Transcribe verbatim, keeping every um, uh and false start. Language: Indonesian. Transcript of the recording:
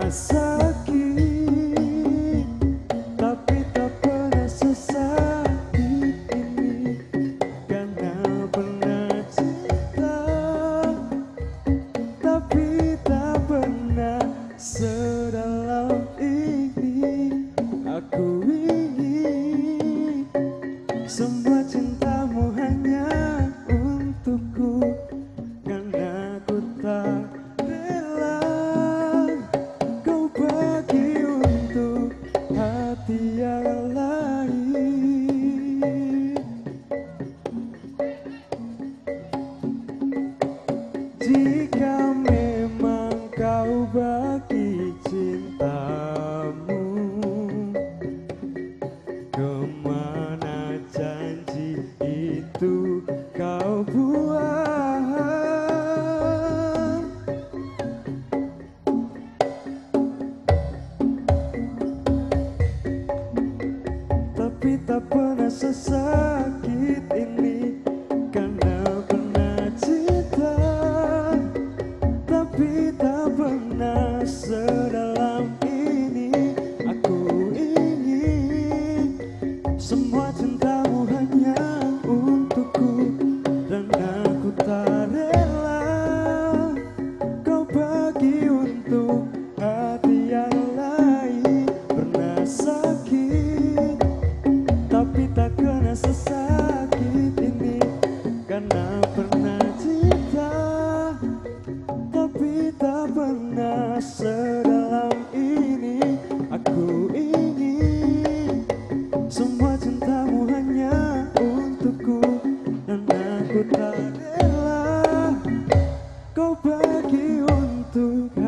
sakit, tapi tak pernah sesakit ini. Karena pernah cinta, tapi tak pernah sedalam ini. Aku ingin semua cintamu hanya untukku, karena ku tak rela kau bagi untuk hati yang lain. Jika memang kau bagi cintamu, kemana janji itu kau buang? Tapi tak pernah sesakit ini, karena pernah cinta, tapi tak pernah sedalam ini. Aku ingin semua cintamu hanya untukku, dan aku tak rela kau bagi untuk hati yang lain. Pernah sakit, tapi tak kena sesakit ini, karena pernah cinta, tapi tak pernah sedalam ini. Aku ingin semua cintamu hanya untukku, dan aku tak rela kau bagi untuk